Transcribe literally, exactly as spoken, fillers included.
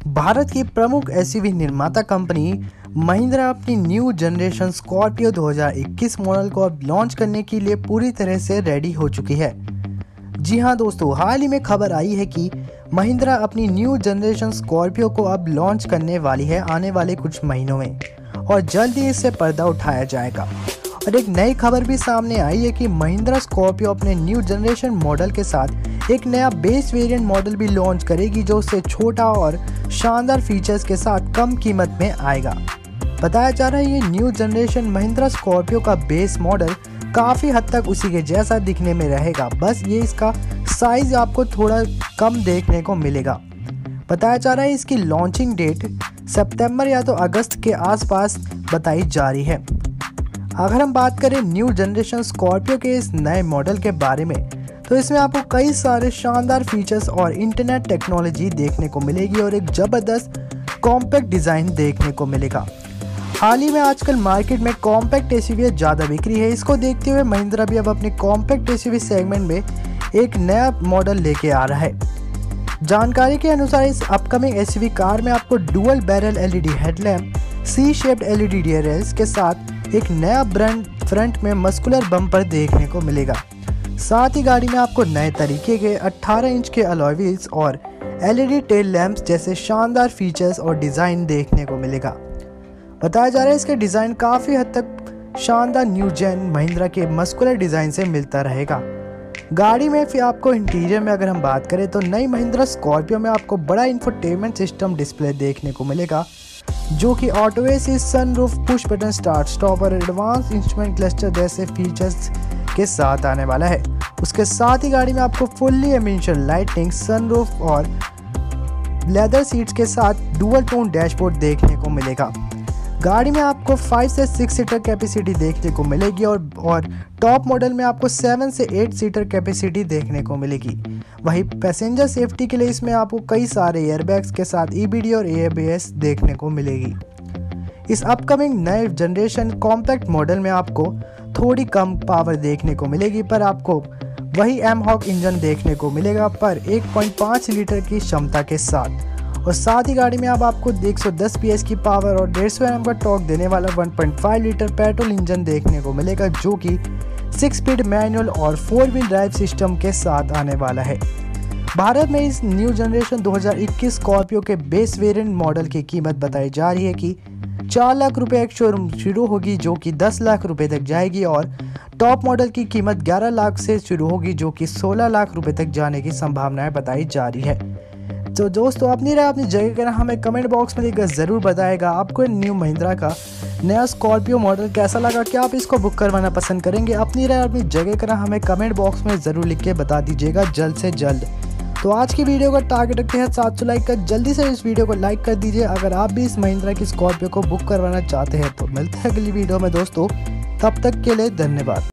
भारत की प्रमुख एसयूवी निर्माता कंपनी महिंद्रा अपनी न्यू जनरेशन स्कॉर्पियो दो हज़ार इक्कीस मॉडल को अब लॉन्च करने के लिए पूरी तरह से रेडी हो चुकी है। जी हां दोस्तों, हाल ही में खबर आई है कि महिंद्रा अपनी न्यू जनरेशन स्कॉर्पियो को अब लॉन्च करने वाली है आने वाले कुछ महीनों में और जल्द ही इससे पर्दा उठाया जाएगा। और एक नई खबर भी सामने आई है कि महिंद्रा स्कॉर्पियो अपने न्यू जनरेशन मॉडल के साथ एक नया बेस वेरिएंट मॉडल भी लॉन्च करेगी जो उससे छोटा और शानदार फीचर्स के साथ कम कीमत में आएगा। बताया जा रहा है ये न्यू जनरेशन महिंद्रा स्कॉर्पियो का बेस मॉडल काफ़ी हद तक उसी के जैसा दिखने में रहेगा, बस ये इसका साइज आपको थोड़ा कम देखने को मिलेगा। बताया जा रहा है इसकी लॉन्चिंग डेट सितंबर या तो अगस्त के आसपास बताई जा रही है। अगर हम बात करें न्यू जनरेशन स्कॉर्पियो के इस नए मॉडल के बारे में, तो इसमें आपको कई सारे शानदार फीचर्स और इंटरनेट टेक्नोलॉजी देखने को मिलेगी और एक ज़बरदस्त कॉम्पैक्ट डिज़ाइन देखने को मिलेगा। हाल ही में आजकल मार्केट में कॉम्पैक्ट एसयूवी ज़्यादा बिक्री है, इसको देखते हुए महिंद्रा भी अब अपने कॉम्पैक्ट एसयूवी सेगमेंट में एक नया मॉडल लेके आ रहा है। जानकारी के अनुसार इस अपकमिंग एसयूवी कार में आपको dual barrel LED headlamp, C shaped LED rear rails के साथ एक नया ब्रांड फ्रंट में मस्कुलर बम्पर देखने को मिलेगा। साथ ही गाड़ी में आपको नए तरीके के अठारह इंच के अलॉय व्हील्स और एलईडी टेल लैंप्स जैसे शानदार फीचर्स और डिज़ाइन देखने को मिलेगा। बताया जा रहा है इसका डिज़ाइन काफ़ी हद तक शानदार न्यू जेन महिंद्रा के मस्कुलर डिज़ाइन से मिलता रहेगा। गाड़ी में फिर आपको इंटीरियर में अगर हम बात करें तो नई महिंद्रा स्कॉर्पियो में आपको बड़ा इंफोटेनमेंट सिस्टम डिस्प्ले देखने को मिलेगा जो कि auto assist, sunroof, push button start stop और एडवांस इंस्ट्रूमेंट क्लस्टर जैसे फीचर्स के साथ आने वाला है। उसके साथ ही गाड़ी में आपको फुल्ली एमिशन लाइटिंग, सनरूफ और लेदर सीट्स के साथ डुअल टोन डैशबोर्ड देखने को मिलेगा। गाड़ी में आपको फाइव से सिक्स सीटर कैपेसिटी देखने को मिलेगी और और टॉप मॉडल में आपको सेवन से एट सीटर कैपेसिटी देखने को मिलेगी। वहीं पैसेंजर सेफ्टी के लिए इसमें आपको कई सारे एयरबैग्स के साथ ईबीडी और एबीएस देखने को मिलेगी। इस अपकमिंग नए जनरेशन कॉम्पैक्ट मॉडल में आपको थोड़ी कम पावर देखने को मिलेगी, पर आपको वही एम हॉक इंजन देखने को मिलेगा पर एक पॉइंट पाँच लीटर की क्षमता के साथ। और साथ ही गाड़ी में अब आपको एक सौ दस पीएस की पावर और डेढ़ सौ एम का टॉर्क देने वाला एक पॉइंट पाँच लीटर पेट्रोल इंजन देखने को मिलेगा जो कि सिक्स स्पीड मैनुअल और फोर व्हील ड्राइव सिस्टम के साथ आने वाला है। भारत में इस न्यू जनरेशन दो हज़ार इक्कीस स्कॉर्पियो के बेस वेरिएंट मॉडल की कीमत बताई जा रही है कि चार लाख रुपए एक शोरूम शुरू होगी जो कि दस लाख रुपए तक जाएगी और टॉप मॉडल की कीमत ग्यारह लाख से शुरू होगी जो कि सोलह लाख रुपए तक जाने की संभावनाएं बताई जा रही है। तो दोस्तों, अपनी राय अपनी जगह करना हमें कमेंट बॉक्स में लिखकर ज़रूर बताएगा आपको न्यू महिंद्रा का नया स्कॉर्पियो मॉडल कैसा लगा, क्या आप इसको बुक करवाना पसंद करेंगे। अपनी राय अपनी जगह करना हमें कमेंट बॉक्स में ज़रूर लिख के बता दीजिएगा जल्द से जल्द। तो आज की वीडियो का टारगेट रखते हैं सात सौ लाइक का, जल्दी से इस वीडियो को लाइक कर दीजिए अगर आप भी इस महिंद्रा की स्कॉर्पियो को बुक करवाना चाहते हैं। तो मिलते हैं अगली वीडियो में दोस्तों, तब तक के लिए धन्यवाद।